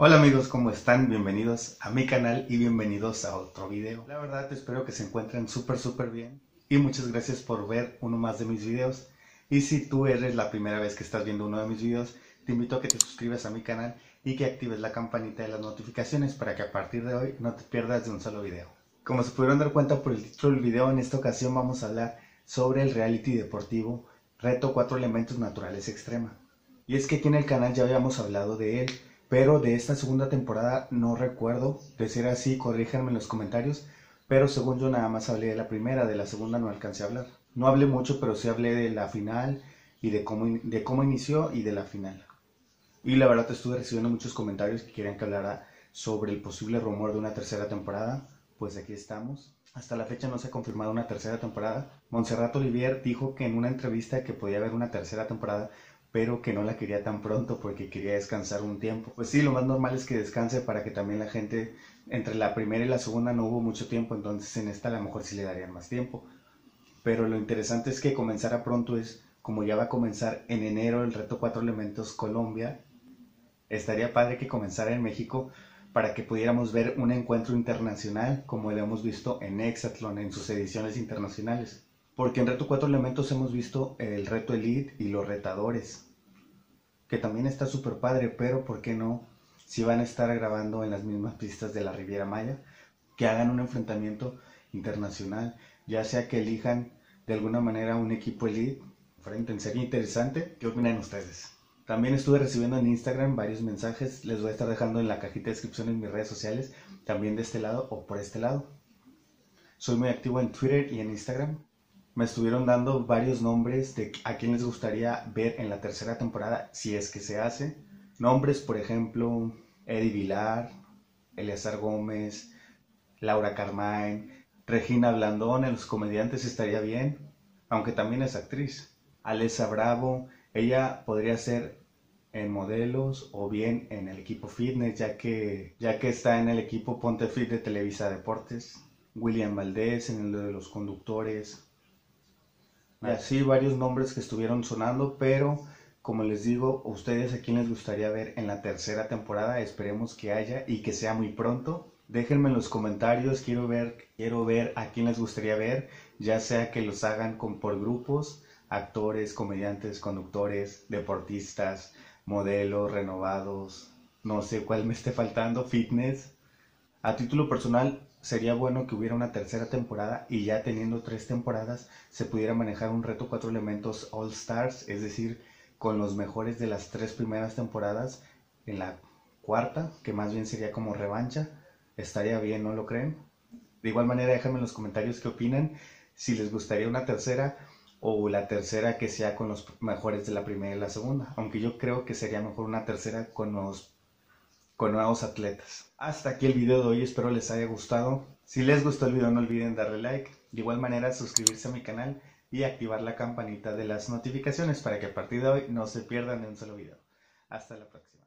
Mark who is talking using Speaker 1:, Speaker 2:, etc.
Speaker 1: Hola amigos, ¿cómo están? Bienvenidos a mi canal y bienvenidos a otro video. La verdad espero que se encuentren súper bien y muchas gracias por ver uno más de mis videos. Y si tú eres la primera vez que estás viendo uno de mis videos, te invito a que te suscribas a mi canal y que actives la campanita de las notificaciones para que a partir de hoy no te pierdas de un solo video. Como se pudieron dar cuenta por el título del video, en esta ocasión vamos a hablar sobre el reality deportivo Reto 4 Elementos Naturales Extrema. Y es que aquí en el canal ya habíamos hablado de él, pero de esta segunda temporada no recuerdo. De ser así, corríjanme en los comentarios, pero según yo nada más hablé de la primera, de la segunda no alcancé a hablar. No hablé mucho, pero sí hablé de la final y de cómo inició y de la final. Y la verdad estuve recibiendo muchos comentarios que querían que hablara sobre el posible rumor de una tercera temporada. Pues aquí estamos. Hasta la fecha no se ha confirmado una tercera temporada. Montserrat Olivier dijo que en una entrevista que podía haber una tercera temporada, pero que no la quería tan pronto porque quería descansar un tiempo. Pues sí, lo más normal es que descanse para que también la gente, entre la primera y la segunda no hubo mucho tiempo, entonces en esta a lo mejor sí le darían más tiempo. Pero lo interesante es que comenzara pronto, es como ya va a comenzar en enero el Reto 4 Elementos Colombia. Estaría padre que comenzara en México para que pudiéramos ver un encuentro internacional como lo hemos visto en Hexatlón en sus ediciones internacionales. Porque en Reto 4 Elementos hemos visto el Reto Elite y los retadores, que también está súper padre, pero ¿por qué no? Si van a estar grabando en las mismas pistas de la Riviera Maya, que hagan un enfrentamiento internacional, ya sea que elijan de alguna manera un equipo elite, enfrenten, sería interesante. ¿Qué opinan ustedes? También estuve recibiendo en Instagram varios mensajes, les voy a estar dejando en la cajita de descripción en mis redes sociales, también de este lado o por este lado. Soy muy activo en Twitter y en Instagram. Me estuvieron dando varios nombres de a quién les gustaría ver en la tercera temporada, si es que se hace. Nombres, por ejemplo, Eddie Vilar, Eleazar Gómez, Laura Carmine, Regina Blandón, en los comediantes estaría bien, aunque también es actriz. Alessa Bravo, ella podría ser en modelos o bien en el equipo fitness, ya que está en el equipo Ponte Fit de Televisa Deportes. William Valdés en el de los conductores. Y así varios nombres que estuvieron sonando, pero como les digo, ustedes a quién les gustaría ver en la tercera temporada, esperemos que haya y que sea muy pronto. Déjenme en los comentarios, quiero ver a quién les gustaría ver, ya sea que los hagan por grupos, actores, comediantes, conductores, deportistas, modelos, renovados, no sé cuál me esté faltando, fitness. A título personal, sería bueno que hubiera una tercera temporada y ya teniendo 3 temporadas se pudiera manejar un Reto 4 Elementos All Stars, es decir, con los mejores de las 3 primeras temporadas en la cuarta, que más bien sería como revancha. Estaría bien, ¿no lo creen? De igual manera, déjenme en los comentarios qué opinan, si les gustaría una tercera o la tercera que sea con los mejores de la primera y la segunda, aunque yo creo que sería mejor una tercera con nuevos atletas. Hasta aquí el video de hoy, espero les haya gustado. Si les gustó el video no olviden darle like, de igual manera suscribirse a mi canal y activar la campanita de las notificaciones para que a partir de hoy no se pierdan ni un solo video. Hasta la próxima.